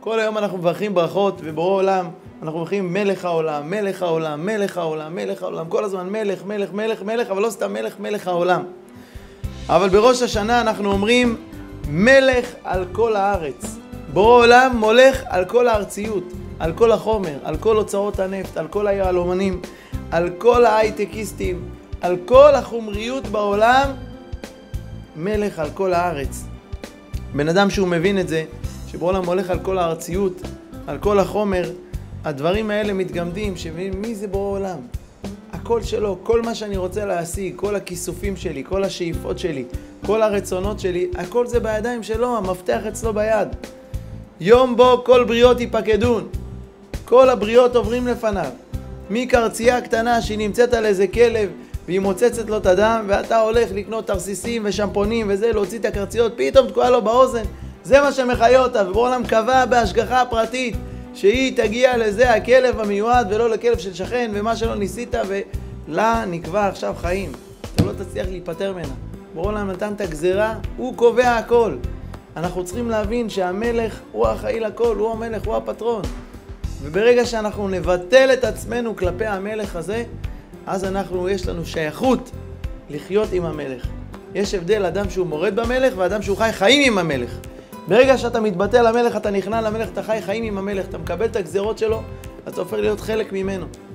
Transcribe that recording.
כל היום אנחנו מברכים ברכות, ובורא עולם, אנחנו מברכים מלך העולם, מלך העולם, מלך העולם, מלך העולם, כל הזמן מלך, מלך, מלך, מלך, אבל לא סתם מלך, מלך העולם. אבל בראש השנה אנחנו אומרים מלך על כל הארץ. בורא עולם מולך על כל הארציות, על כל החומר, על כל אוצרות הנפט, על כל היהלומנים, על כל ההייטקיסטים, על כל החומריות בעולם, מלך על כל הארץ. בן אדם שהוא מבין את זה, שבורא עולם מולך על כל הארציות, על כל החומר, הדברים האלה מתגמדים, שמבין מי זה בורא עולם. הכל שלו, כל מה שאני רוצה להשיג, כל הכיסופים שלי, כל השאיפות שלי, כל הרצונות שלי, הכל זה בידיים שלו, המפתח אצלו ביד. יום בו כל בריות ייפקדון, כל הבריות עוברים לפניו. מקרצייה קטנה שהיא נמצאת על איזה כלב והיא מוצצת לו את הדם, ואתה הולך לקנות תרסיסים ושמפונים וזה, להוציא את הקרציות, פתאום תקועה לו באוזן. זה מה שמחיה אותה, ובורא עולם קבע בהשגחה הפרטית שהיא תגיע לזה הכלב המיועד ולא לכלב של שכן, ומה שלא ניסית ולה נקבע עכשיו חיים. אתה לא תצליח להיפטר ממנה. בורא עולם נתן את הגזרה, הוא קובע הכל. אנחנו צריכים להבין שהמלך הוא האחראי לכל, הוא המלך, הוא הפטרון. וברגע שאנחנו נבטל את עצמנו כלפי המלך הזה, אז יש לנו שייכות לחיות עם המלך. יש הבדל אדם שהוא מורד במלך ואדם שהוא חי חיים עם המלך. ברגע שאתה מתבטל למלך, אתה נכנע למלך, אתה חי חיים עם המלך, אתה מקבל את הגזרות שלו, אתה הופך להיות חלק ממנו.